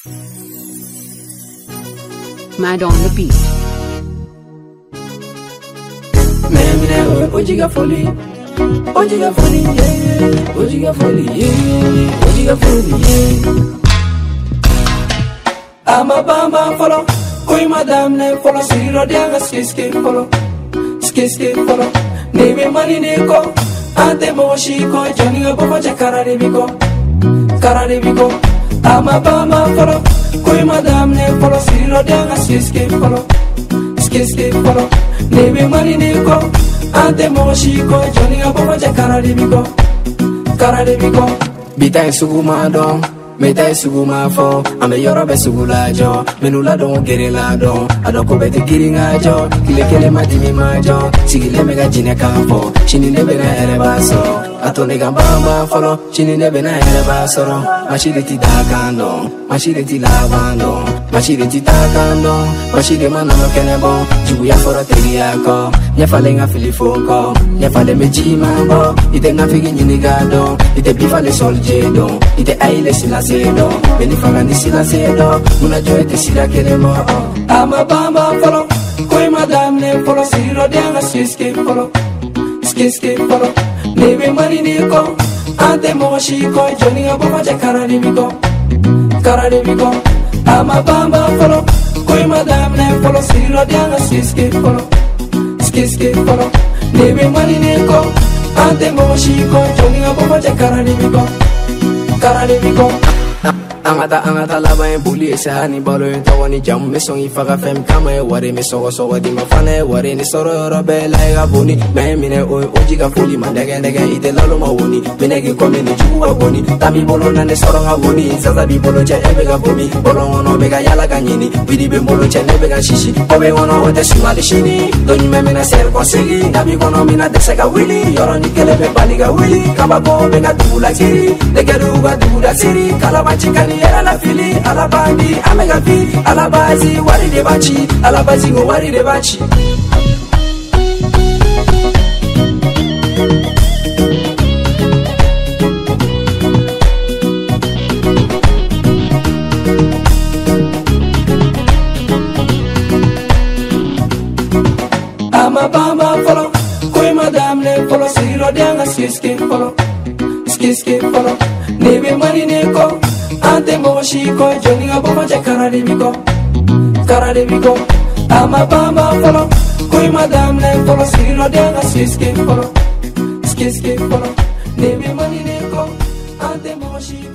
Mad on the beat. Ojiga foli, yeah. Ojiga foli, yeah. Ojiga foli, yeah. Ama bamba follow, koi madam ne follow, siro dianga skiske follow, follow. Nebe mani ne ko, ante moshi ko, Johnny abova je karare biko. Ama bamba follow, koi madam ne follow, siro dianga skiske follow. Nebe mani ne ko, ante moshi ko, Johnny abova je karare biko. Bita suguma don. Meta suguma fo, ame yorobe sugula jo, menula don gere la don, adoko bete giringa jo, kile matimi majo, sigile mega jine kanfo, chini nebe na ereba so, atone gambamba folo, chini nebe na ereba soro, machireti dakando, machireti lavando, machireti takando, machire manolo kenebo, jugu ya foro teriako, nyafale nga filifoko, nyafale meji mambo, ite nga figi nyinigado, ite bifale soljedo, ite aile sila sedo, beni fangandi sila sedo, muna joete sila kelemo. Ama bamba follow, koi madam ne follow, siro dianga skiske follow. Nebe mani niko, ante moshi ko, Johnny abova je karare biko. Ama bamba follow, koi madam ne follow, siro dianga skiske follow. Nebe mani niko, ante moshi ko, Johnny abova je karare biko. Angata laba en buli esa ni balo en tawani jam me songi faga fem kama e ware me sogo di mafane ware ni soro robe la ga boni me mine ojiga fuli mandege ite lalo ma woni mine ge ko mine juwa boni tabi bolo na ne soro ga boni zaza bi bolo che ebe ga bomi bolo ono be ga yala ga nyini bidi be bolo che ne be ga shishi obe ono o te suali shini doni me mine ser ko segi nabi kono mina de se ga wili yoro ni kele be bali ga wili kaba ko be ga tula siri de ga du ga tula siri kala ba chikani era la fili alabandi amega fi alabazi wari de bachi alabazi go wari de bachi. Ama bamba follow, koi madam ne follow, siro dianga skiske follow. Nebe mani ne ko, ante moshi ko, Johnny abova je karare biko. Ama bamba follow, koi madam ne follow, siro dianga skiske follow. Nebe mani ne ko, ante moshi